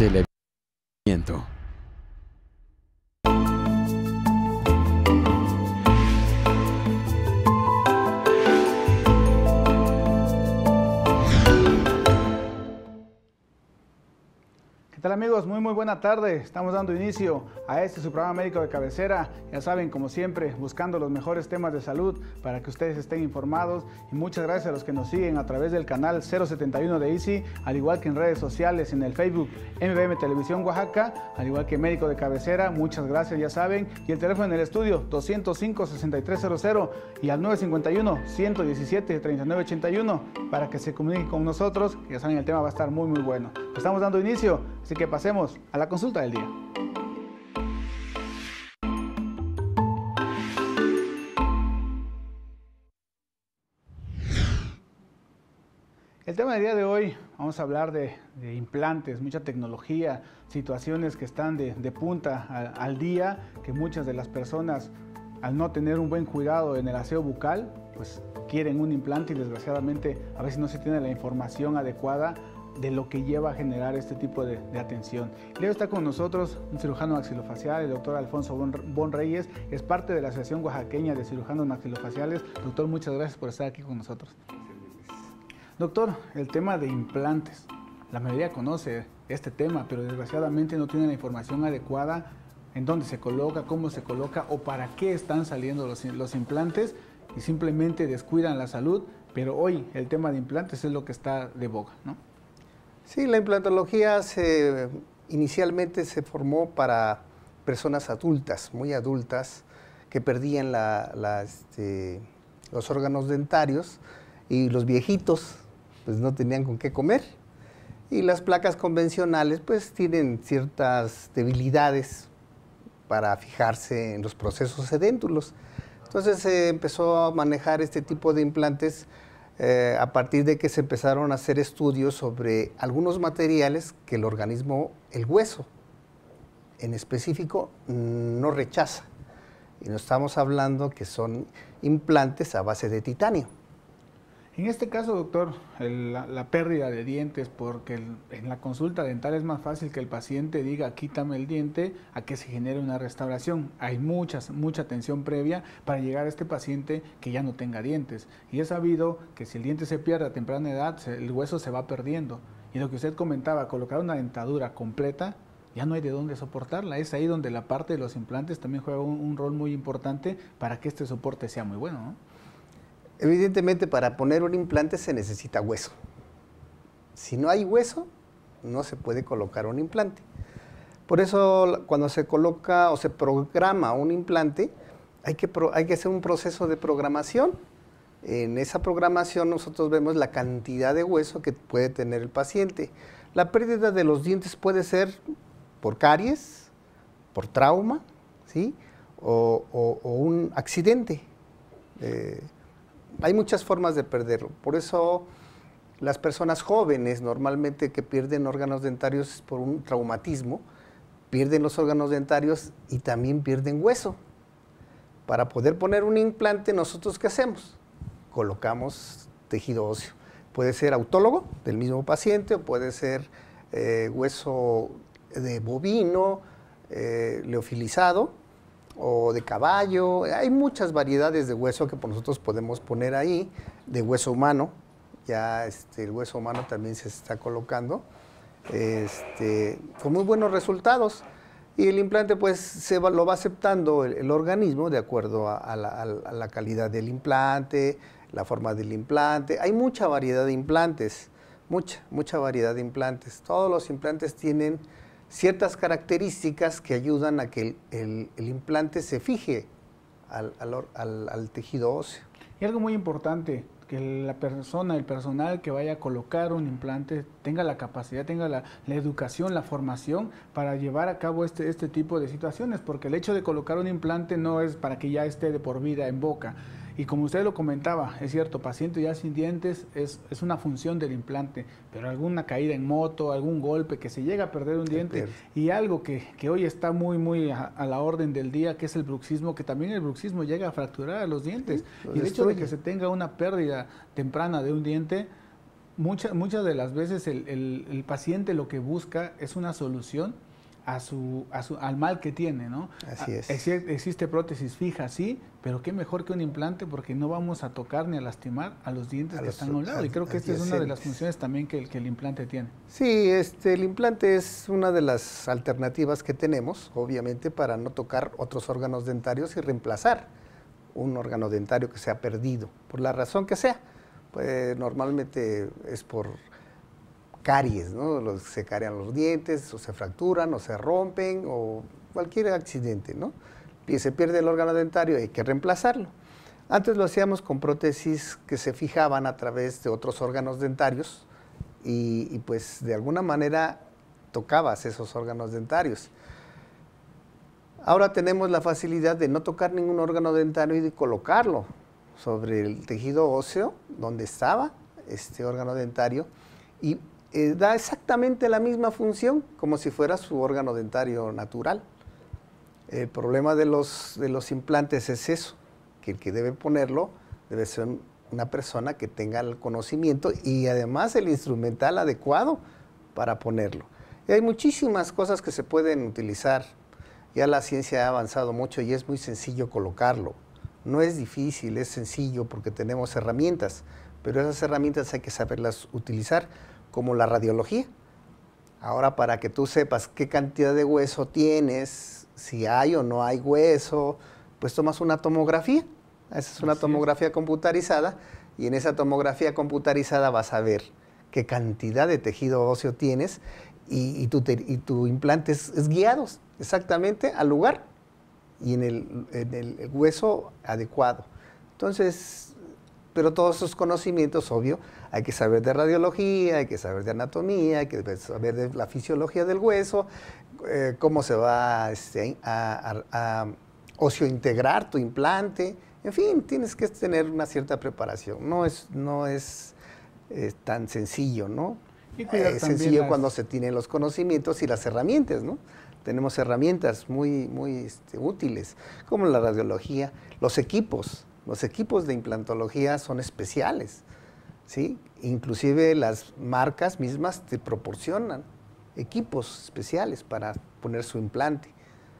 Televidimiento. ¿Qué tal, amigos? Muy buena tarde. Estamos dando inicio a este su programa médico de cabecera. Ya saben, como siempre, buscando los mejores temas de salud para que ustedes estén informados. Y muchas gracias a los que nos siguen a través del canal 071 de Easy, al igual que en redes sociales, en el Facebook MBM Televisión Oaxaca, al igual que médico de cabecera. Muchas gracias, ya saben. Y el teléfono en el estudio 205-6300 y al 951-117-3981 para que se comuniquen con nosotros. Ya saben, el tema va a estar muy bueno. Estamos dando inicio, así que pasemos a la consulta del día. El tema del día de hoy, vamos a hablar de implantes, mucha tecnología, situaciones que están de punta al día, que muchas de las personas, al no tener un buen cuidado en el aseo bucal, pues quieren un implante y desgraciadamente a veces no se tiene la información adecuada de lo que lleva a generar este tipo de atención. Luego está con nosotros un cirujano maxilofacial, el doctor Alfonso Bon Reyes, es parte de la Asociación Oaxaqueña de Cirujanos Maxilofaciales. Doctor, muchas gracias por estar aquí con nosotros. Doctor, el tema de implantes, la mayoría conoce este tema, pero desgraciadamente no tiene la información adecuada en dónde se coloca, cómo se coloca o para qué están saliendo los implantes y simplemente descuidan la salud, pero hoy el tema de implantes es lo que está de boga, ¿no? Sí, la implantología inicialmente se formó para personas adultas, muy adultas, que perdían los órganos dentarios y los viejitos pues no tenían con qué comer. Y las placas convencionales pues tienen ciertas debilidades para fijarse en los procesos sedéntulos. Entonces se empezó a manejar este tipo de implantes a partir de que se empezaron a hacer estudios sobre algunos materiales que el organismo, el hueso en específico, no rechaza. Y nos estamos hablando que son implantes a base de titanio. En este caso, doctor, la pérdida de dientes, porque en la consulta dental es más fácil que el paciente diga quítame el diente a que se genere una restauración. Hay mucha atención previa para llegar a este paciente que ya no tenga dientes. Y es sabido que si el diente se pierde a temprana edad, el hueso se va perdiendo. Y lo que usted comentaba, colocar una dentadura completa, ya no hay de dónde soportarla. Es ahí donde la parte de los implantes también juega un rol muy importante para que este soporte sea muy bueno, ¿no? Evidentemente, para poner un implante se necesita hueso. Si no hay hueso, no se puede colocar un implante. Por eso, cuando se coloca o se programa un implante, hay que hacer un proceso de programación. En esa programación nosotros vemos la cantidad de hueso que puede tener el paciente. La pérdida de los dientes puede ser por caries, por trauma, ¿sí? o un accidente. Hay muchas formas de perderlo, por eso las personas jóvenes normalmente que pierden órganos dentarios por un traumatismo, pierden los órganos dentarios y también pierden hueso. Para poder poner un implante, ¿nosotros qué hacemos? Colocamos tejido óseo. Puede ser autólogo del mismo paciente o puede ser hueso de bovino, leofilizado, o de caballo. Hay muchas variedades de hueso que nosotros podemos poner ahí, de hueso humano. Ya el hueso humano también se está colocando con muy buenos resultados. Y el implante pues lo va aceptando el organismo de acuerdo a la calidad del implante, la forma del implante. Hay mucha variedad de implantes, mucha variedad de implantes. Todos los implantes tienen ciertas características que ayudan a que el implante se fije al tejido óseo. Y algo muy importante, que el personal que vaya a colocar un implante tenga la capacidad, tenga la educación, la formación para llevar a cabo este tipo de situaciones, porque el hecho de colocar un implante no es para que ya esté de por vida en boca. Y como usted lo comentaba, es cierto, paciente ya sin dientes es una función del implante, pero alguna caída en moto, algún golpe, que se llega a perder un diente, y algo que hoy está muy a la orden del día, que es el bruxismo, que también el bruxismo llega a fracturar a los dientes. Sí, y el hecho de que se tenga una pérdida temprana de un diente, muchas de las veces el paciente lo que busca es una solución al mal que tiene, ¿no? Así es. Existe prótesis fija, sí, pero qué mejor que un implante porque no vamos a tocar ni a lastimar a los dientes que están a un lado. Y creo que esta es una de las funciones también que el implante tiene. Sí, el implante es una de las alternativas que tenemos, obviamente, para no tocar otros órganos dentarios y reemplazar un órgano dentario que se ha perdido, por la razón que sea. Pues normalmente es por caries, ¿no? Se carean los dientes, o se fracturan, o se rompen, o cualquier accidente, ¿no? Y se pierde el órgano dentario y hay que reemplazarlo. Antes lo hacíamos con prótesis que se fijaban a través de otros órganos dentarios y pues de alguna manera tocabas esos órganos dentarios. Ahora tenemos la facilidad de no tocar ningún órgano dentario y de colocarlo sobre el tejido óseo donde estaba este órgano dentario y da exactamente la misma función como si fuera su órgano dentario natural. El problema de los implantes es eso, que el que debe ponerlo debe ser una persona que tenga el conocimiento y además el instrumental adecuado para ponerlo. Y hay muchísimas cosas que se pueden utilizar. Ya la ciencia ha avanzado mucho y es muy sencillo colocarlo. No es difícil, es sencillo porque tenemos herramientas, pero esas herramientas hay que saberlas utilizar, como la radiología. Ahora, para que tú sepas qué cantidad de hueso tienes, si hay o no hay hueso, pues tomas una tomografía. Esa es una tomografía computarizada y en esa tomografía computarizada vas a ver qué cantidad de tejido óseo tienes y tu implante es guiado exactamente al lugar y en el hueso adecuado. Entonces, pero todos esos conocimientos, obvio, hay que saber de radiología, hay que saber de anatomía, hay que saber de la fisiología del hueso, cómo se va a osseointegrar tu implante. En fin, tienes que tener una cierta preparación. No es tan sencillo, ¿no? Es sencillo cuando se tienen los conocimientos y las herramientas, ¿no? Tenemos herramientas muy útiles, como la radiología, los equipos. Los equipos de implantología son especiales, ¿sí? Inclusive las marcas mismas te proporcionan equipos especiales para poner su implante.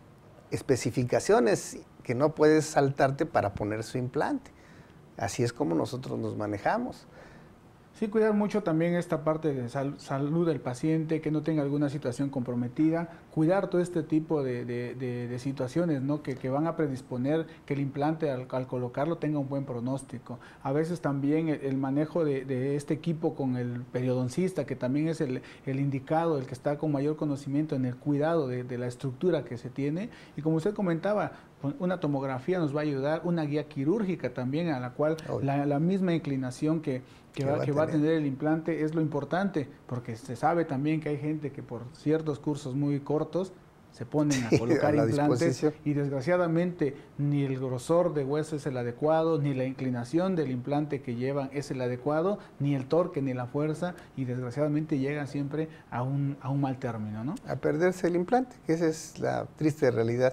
Especificaciones que no puedes saltarte para poner su implante. Así es como nosotros nos manejamos. Sí, cuidar mucho también esta parte de salud del paciente, que no tenga alguna situación comprometida, cuidar todo este tipo de situaciones, ¿no? que van a predisponer que el implante al colocarlo tenga un buen pronóstico. A veces también el manejo de este equipo con el periodoncista, que también es el indicado, el que está con mayor conocimiento en el cuidado de la estructura que se tiene. Y como usted comentaba, una tomografía nos va a ayudar, una guía quirúrgica también, a la cual la misma inclinación que va a tener el implante es lo importante, porque se sabe también que hay gente que por ciertos cursos muy cortos se ponen a colocar implantes y desgraciadamente ni el grosor de hueso es el adecuado, ni la inclinación del implante que llevan es el adecuado, ni el torque ni la fuerza, y desgraciadamente llegan siempre a un mal término, ¿no? A perderse el implante, que esa es la triste realidad.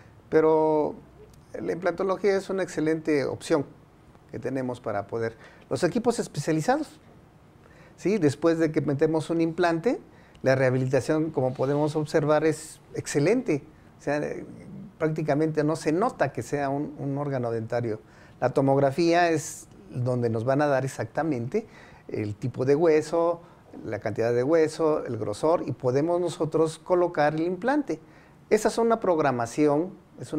Pero la implantología es una excelente opción que tenemos para poder. Los equipos especializados, ¿sí? Después de que metemos un implante, la rehabilitación, como podemos observar, es excelente. O sea, prácticamente no se nota que sea un órgano dentario. La tomografía es donde nos van a dar exactamente el tipo de hueso, la cantidad de hueso, el grosor, y podemos nosotros colocar el implante. Esa es una programación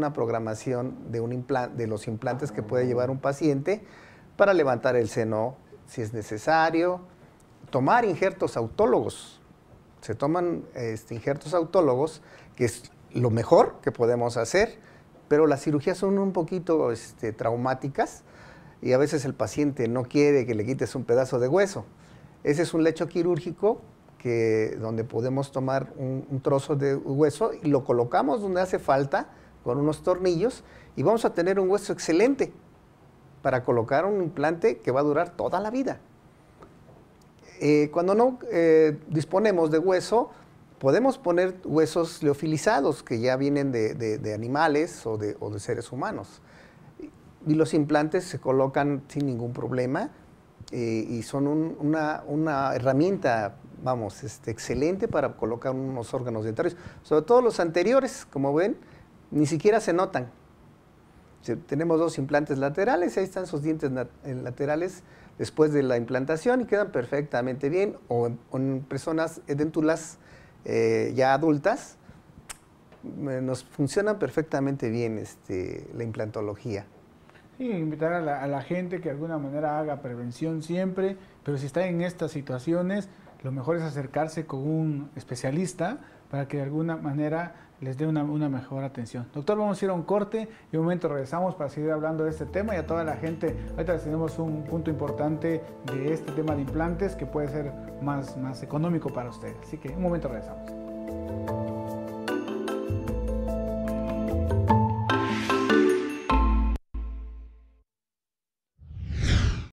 de los implantes que puede llevar un paciente para levantar el seno si es necesario, tomar injertos autólogos. Se toman injertos autólogos, que es lo mejor que podemos hacer, pero las cirugías son un poquito traumáticas y a veces el paciente no quiere que le quites un pedazo de hueso. Ese es un lecho quirúrgico donde podemos tomar un trozo de hueso y lo colocamos donde hace falta con unos tornillos y vamos a tener un hueso excelente para colocar un implante que va a durar toda la vida. Cuando no disponemos de hueso, podemos poner huesos liofilizados que ya vienen de animales o de seres humanos. Y los implantes se colocan sin ningún problema, y son una herramienta, vamos, excelente para colocar unos órganos dentarios. Sobre todo los anteriores, como ven, ni siquiera se notan. Tenemos 2 implantes laterales, ahí están sus dientes laterales después de la implantación y quedan perfectamente bien. O en personas edéntulas ya adultas, nos funciona perfectamente bien la implantología. Sí, invitar a la gente que de alguna manera haga prevención siempre, pero si está en estas situaciones, lo mejor es acercarse con un especialista para que de alguna manera les dé una mejor atención. Doctor, vamos a ir a un corte y en un momento regresamos para seguir hablando de este tema y a toda la gente. Ahorita tenemos un punto importante de este tema de implantes que puede ser más económico para ustedes. Así que en un momento regresamos.